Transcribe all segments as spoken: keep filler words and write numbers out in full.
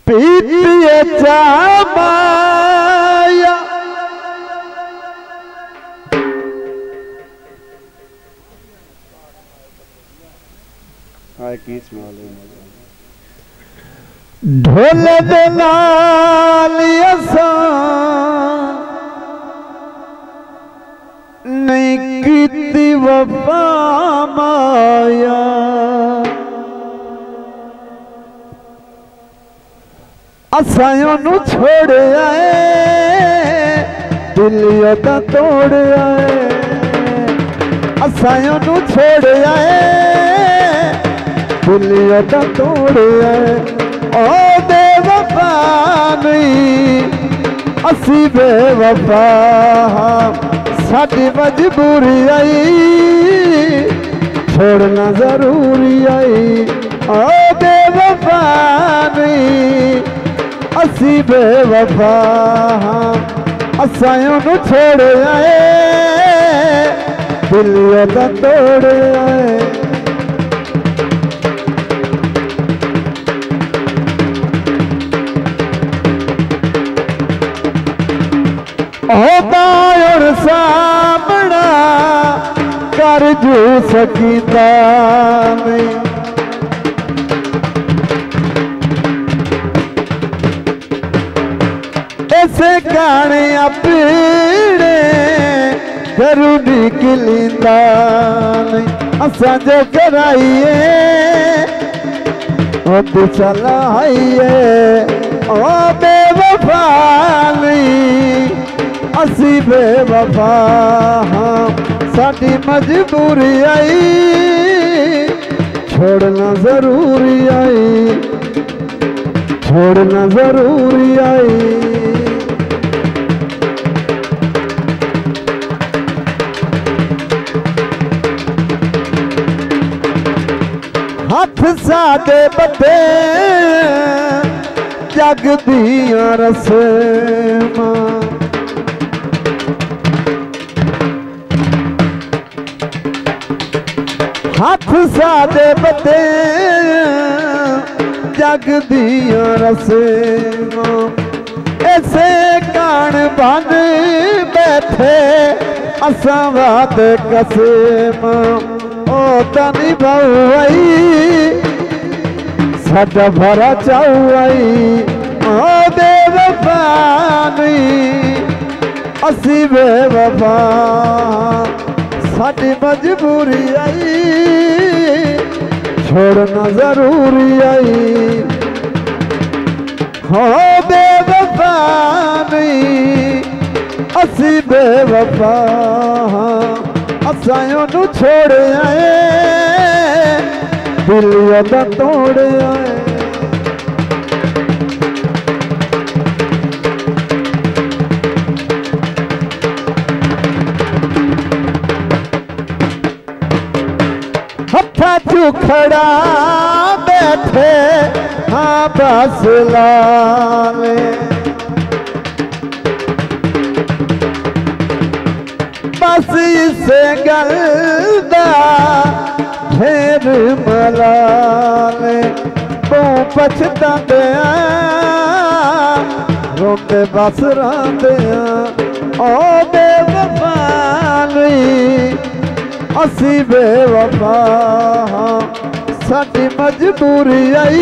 पीतिए माया ढोल दे नाल नहीं कीती वफा माया असां ओनू छोड़ आए दिल ओदा तोड़ आए असां ओनू छोड़ आए दिल ओदा तोड़ आए ओ बेवफा नहीं असी बेवफा साडी मजबूरी आई छोड़ना जरूरी आई ओ बेवफा नहीं असी बेवफा असां ओनू छोड़ आए दिल ओदा तोड़ आए होता और सामना कर जू सकीता नहीं ऐसे गाने अपने जरूरी किलिंदा नहीं असां जो कराइए ओ तू चलाइए ओ बेवफा नहीं असी बेवफा साडी मजबूरी आई छोड़ना जरूरी आई छोड़ना जरूरी आई हाथ सादे बते जग दिया रस्मां हाथ सादे बते जग दिया रस्मां ऐसे कान बन बैठे असां वाद कसम ओ तनी बहु आई साडा भरा चाऊ आई ओ बेवफा नहीं असी बेवफा साडी मजबूरी आई छोड़ना जरूरी आई हो बेवफा नहीं असी बेवफा असां ओनू छोड़ आए दिल ओदा तोड़ आए हथा चू खड़ा बैठे हाँ बस लाले बस इसे गल दा ढेर मलाले तू पछतांदे रोंदे बस रांदे ओ बेवफा नहीं असी बेवफा साडी मजबूरी आई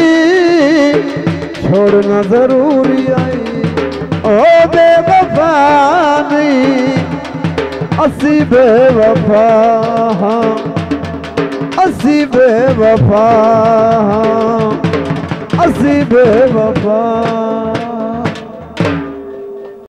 छोड़ना जरूरी आई ओ बेवफा नहीं असी बेवफा असी बेवफा असी बेवफा।